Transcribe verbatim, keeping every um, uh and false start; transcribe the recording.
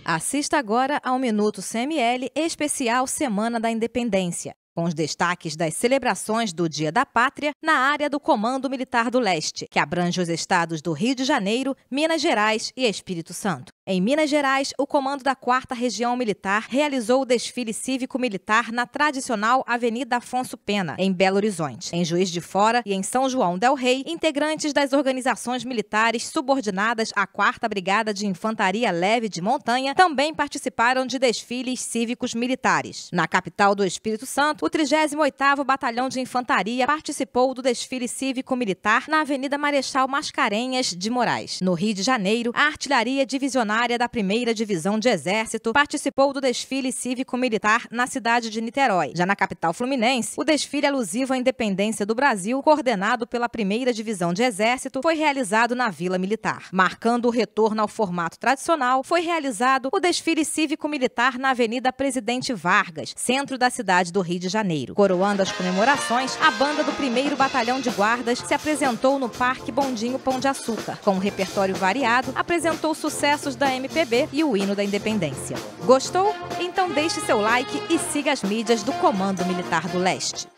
Assista agora ao Minuto C M L especial Semana da Independência, com os destaques das celebrações do Dia da Pátria na área do Comando Militar do Leste, que abrange os estados do Rio de Janeiro, Minas Gerais e Espírito Santo. Em Minas Gerais, o comando da quarta Região Militar realizou o desfile cívico-militar na tradicional Avenida Afonso Pena, em Belo Horizonte. Em Juiz de Fora e em São João del Rei, integrantes das organizações militares subordinadas à quarta Brigada de Infantaria Leve de Montanha também participaram de desfiles cívicos militares. Na capital do Espírito Santo, o trigésimo oitavo Batalhão de Infantaria participou do desfile cívico-militar na Avenida Marechal Mascarenhas de Moraes. No Rio de Janeiro, a Artilharia Divisionária da primeira Divisão de Exército participou do desfile cívico-militar na cidade de Niterói. Já na capital fluminense, o desfile alusivo à independência do Brasil, coordenado pela primeira Divisão de Exército, foi realizado na Vila Militar. Marcando o retorno ao formato tradicional, foi realizado o desfile cívico-militar na Avenida Presidente Vargas, centro da cidade do Rio de Janeiro. Coroando as comemorações, a banda do primeiro Batalhão de Guardas se apresentou no Parque Bondinho Pão de Açúcar. Com um repertório variado, apresentou sucessos da M P B e o hino da independência. Gostou? Então deixe seu like e siga as mídias do Comando Militar do Leste.